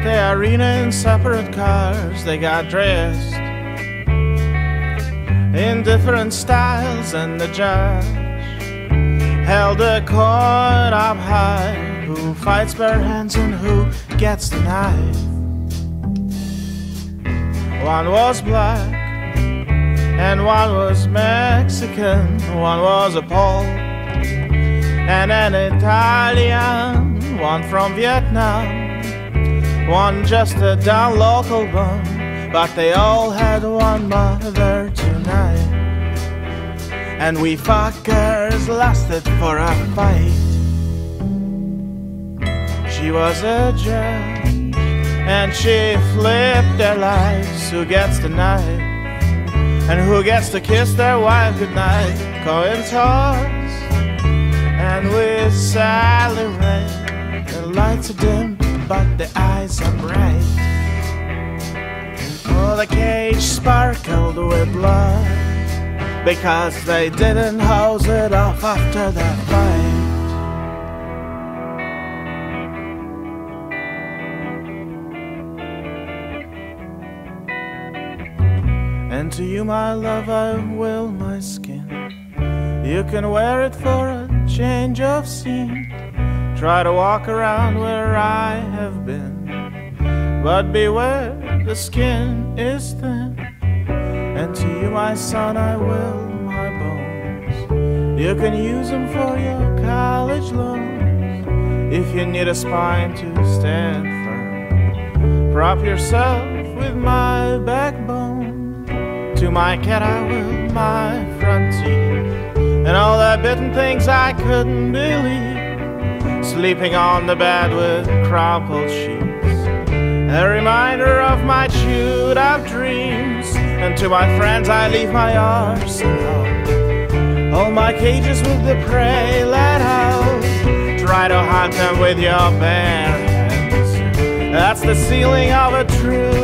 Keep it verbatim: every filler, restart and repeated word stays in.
the arena in separate cars. They got dressed in different styles, and the judge held a coin up high. Who fights bare hands and who gets the knife? One was black and one was Mexican. One was a Pole and an Italian. One from Vietnam, one just a down local bum. But they all had one mother tonight, and we fuckers lasted for a fight. She was a judge, and she flipped their lives. Who gets the knife, and who gets to kiss their wife goodnight? Coin toss, and with Sally Ray, the lights are dim, but the eyes are bright. Oh, the cage sparkled with blood, because they didn't hose it off after that fight. And to you, my love, I will my skin. You can wear it for a change of scene. Try to walk around where I have been, but beware, the skin is thin. And to you, my son, I will my bones. You can use them for your college loans. If you need a spine to stand firm, prop yourself with my backbone. To my cat I will my front teeth, and all the bitten things I couldn't believe. Sleeping on the bed with crumpled sheets, a reminder of my chewed up dreams. And to my friends I leave my arsenal, all my cages with the prey let out. Try to hunt them with your bare hands. That's the ceiling of a true